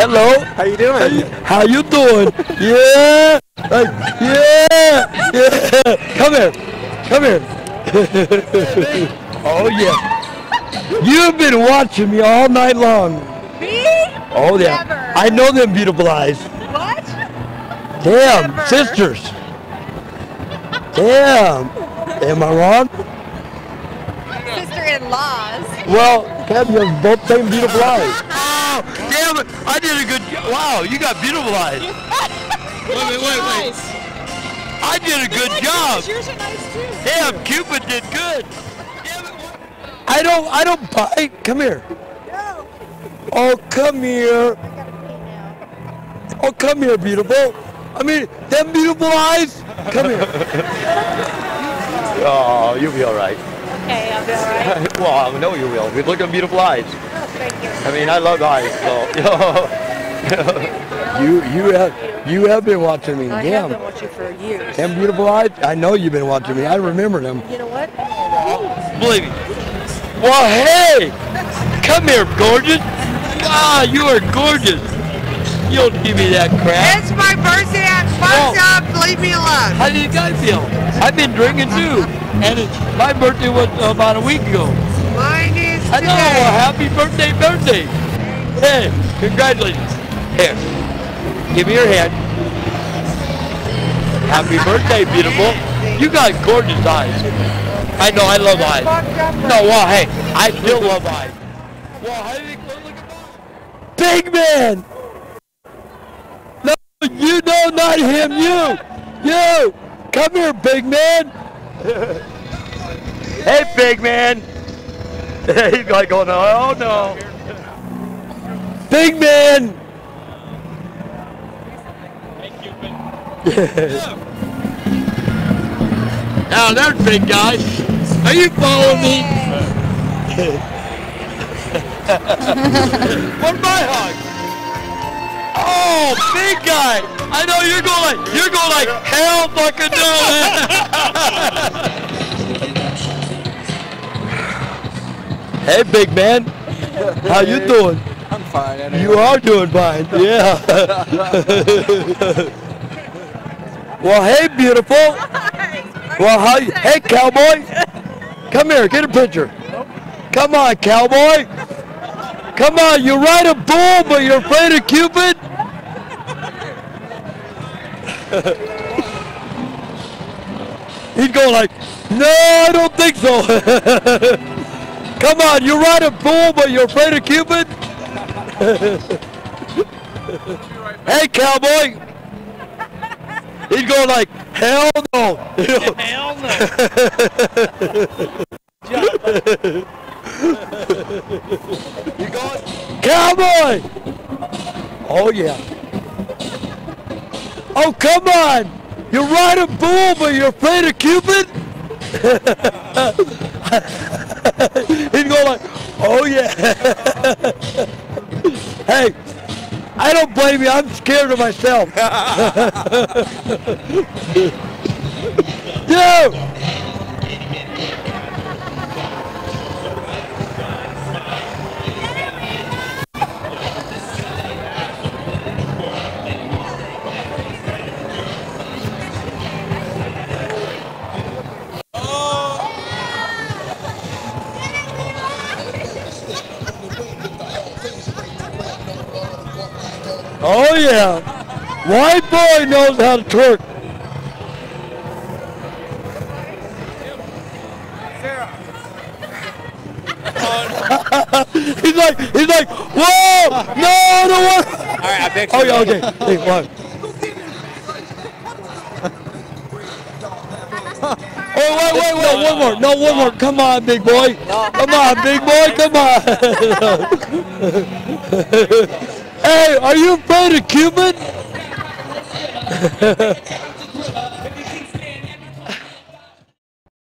Hello. How you doing? How you doing? Yeah. Yeah. Yeah. Come here. Come here. Oh yeah. You've been watching me all night long. Me? Oh yeah. Never. I know them beautiful eyes. What? Damn, Never. sisters. Damn. Am I wrong? Sister-in-laws. Well, Kev, you have both same beautiful eyes. Oh, damn it. I did a good job. Wow, you got beautiful eyes. Wait. I did a good job. Yours are nice too. Damn, Cupid did good. Damn it. I don't bite. Come here. No. Oh, come here. I gotta pee now. Oh, come here, beautiful. I mean, them beautiful eyes. Come here. Oh, you'll be all right. Okay, I'll be alright. Well, I know you will. Look at beautiful eyes. Oh, thank you. I mean, I love eyes. So, you have been watching me. I Damn. have been watching for years. Them beautiful eyes. I know you've been watching me. I remember them. You know what? Believe me. Well, hey, come here, gorgeous. Ah, you are gorgeous. You don't give me that crap. It's my birthday. I'm fucked up. Leave me alone. How do you guys feel? I've been drinking too, and my birthday was about a week ago. Mine is I know. today. Well, happy birthday. Hey, congratulations. Here, give me your hand. Happy birthday, beautiful. You got gorgeous eyes. I know. I love eyes. No, well, hey, I still love eyes. Well, how do you look at that? Big man. No, you know, not him. You. Come here, big man. Hey, big man. He's like going, oh no. Big man. Now there's big guy. Are you following me? What's my hug? Oh, big guy. I know you're going like hell fucking no. Hey, big man. How you doing? I'm fine. Anyway. You are doing fine. Yeah. Well, hey, beautiful. Well, how you? Hey, cowboy. Come here. Get a picture. Come on, cowboy. Come on. You ride a bull, but you're afraid of Cupid? He's going like, no, I don't think so. Come on, you ride a bull, but you're afraid of Cupid? Hey, cowboy. He's going like, hell no. Hell no. You going? Cowboy! Oh, yeah. Oh, come on! You ride a bull, but you're afraid of Cupid? He's going like, oh, yeah. Hey, I don't blame you. I'm scared of myself. Dude! Oh yeah, white boy knows how to twerk. he's like, whoa, no, no work. All right, I bet you. Oh yeah, okay. Hey, one. Oh wait, one more. No, one more. Come on, big boy. Come on, big boy. Come on. Hey, are you afraid of Cupid?